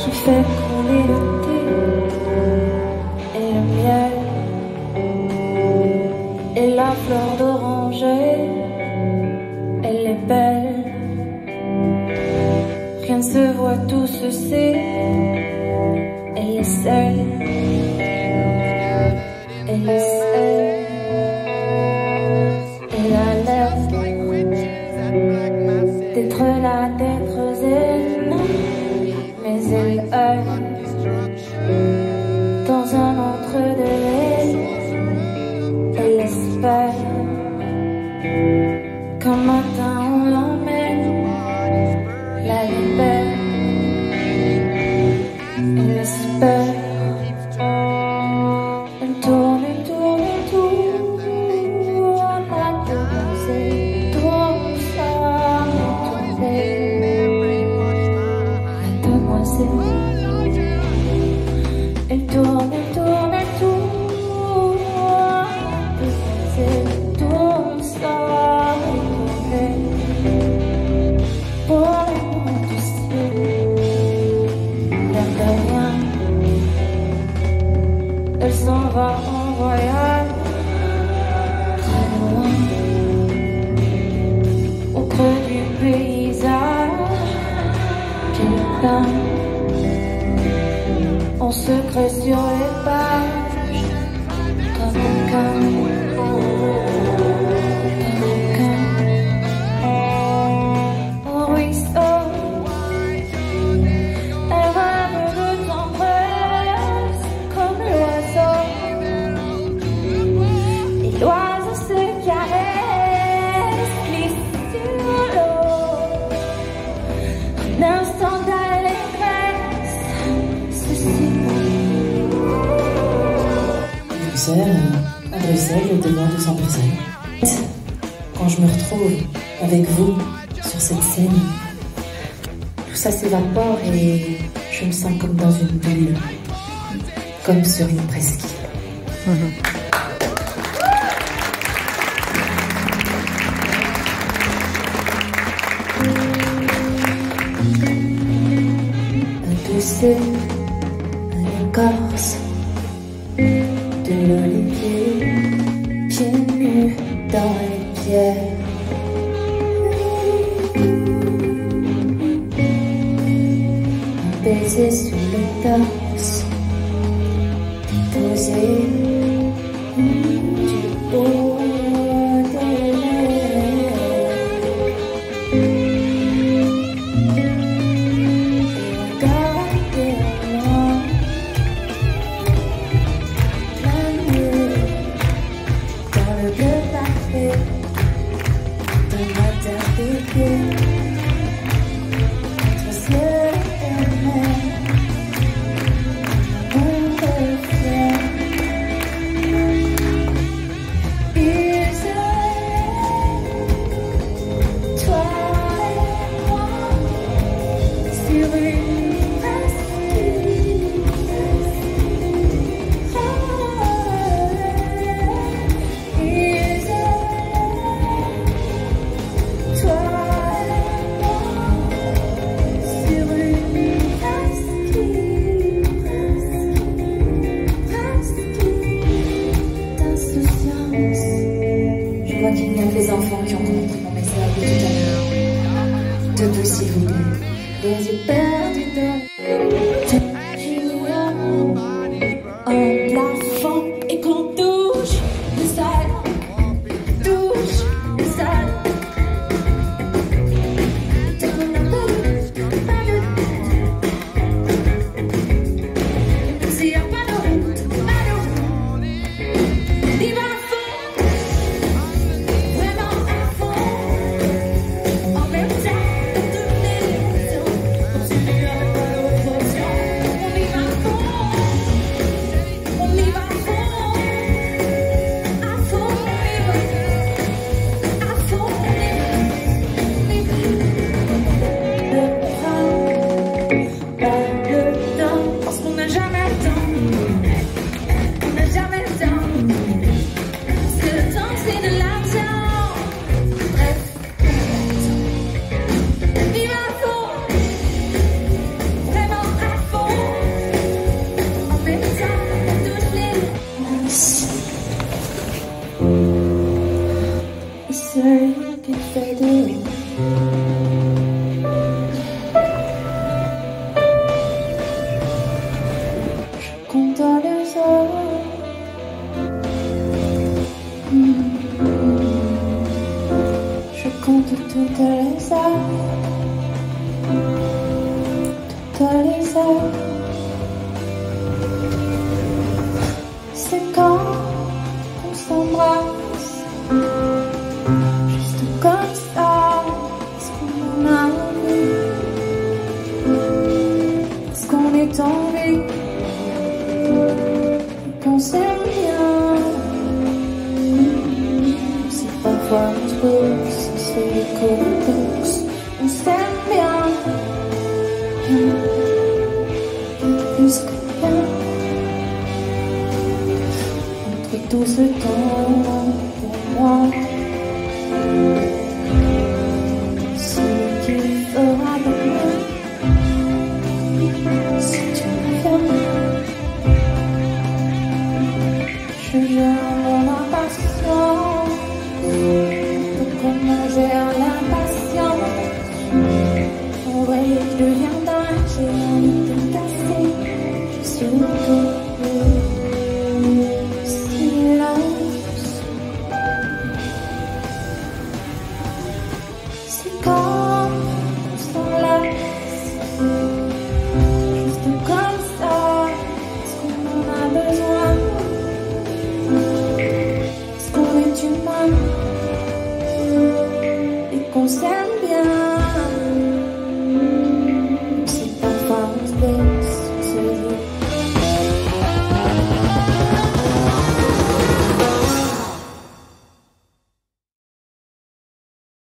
qui fait couler le thé et le miel et la fleur d'oranger. Elle est belle, rien ne se voit, tout se sait. Elle est seule, elle est seule. Elle a l'air d'être là, d'être zen, mais elle heurte dans un entre-deux. Elle espère qu'un matin on l'emmène, la libère. Elle espère. Elle tourne, elle tourne, elle tourne. La demoiselle tourne ça, la demoiselle. Elle tourne, elle tourne, elle tourne. La demoiselle tourne ça, pour le monde du ciel. L'air de rien, elle s'en va en voyage, très loin, au creux du paysage. Quelqu'un, en secret sur les pages, comme un câble. L'oiseau se caresse, glisse sur l'eau. Un instant d'allégresse, ceci. Bruxelles, à Bruxelles, au devant de 100 personnes. Quand je me retrouve avec vous sur cette scène, tout ça s'évapore et je me sens comme dans une bulle, comme sur une presqu'île. C'est une écorce de l'olivier, pieds nus dans les pierres. Un baiser sur le torse, déposé du haut de l'air. toutes les heures, toutes les heures. C'est quand on s'embrasse, juste comme ça, parce qu'on en a envie, parce qu'on est en vie, et qu'on s'aime bien. Si parfois on se pousse, on se fait des coups, on s'aime bien, bien, bien plus que bien. Tout ce temps pour moi, celui qui fera de moi, si tu me viens, je gère mon impatience, comment gère l'impatience, en vrai je deviens dingue, j'ai envie de te casser, surtout. Quand on s'enlace, juste comme ça, parce qu'on en a besoin, parce qu'on est humain et qu'on s'aime bien.